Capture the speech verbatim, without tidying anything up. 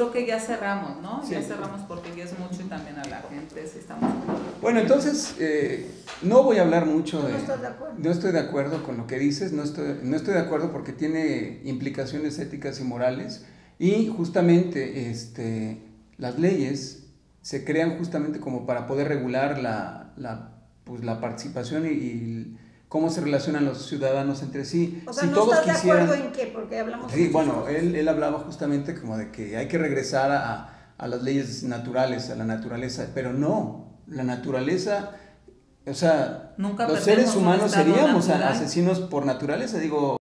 creo que ya cerramos, ¿no? Sí. Ya cerramos porque ya es mucho y también a la gente si estamos... Bueno, entonces, eh, no voy a hablar mucho No, de... no estoy de acuerdo. No estoy de acuerdo con lo que dices, no estoy, no estoy de acuerdo porque tiene implicaciones éticas y morales, y justamente este, las leyes se crean justamente como para poder regular la, la, pues, la participación y, y cómo se relacionan los ciudadanos entre sí. O sea, si ¿no todos estás quisieran... de acuerdo en qué? Porque hablamos de Sí, muchas bueno, cosas. él, él hablaba justamente como de que hay que regresar a, a las leyes naturales, a la naturaleza, pero no, la naturaleza, o sea, Nunca los perdemos seres un humanos estado seríamos natural. asesinos por naturaleza, digo...